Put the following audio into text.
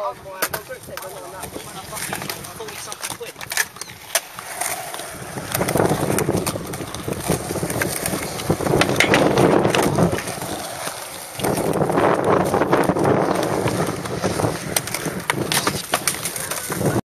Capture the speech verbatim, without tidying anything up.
my, my group said we're not enough. forty something quid.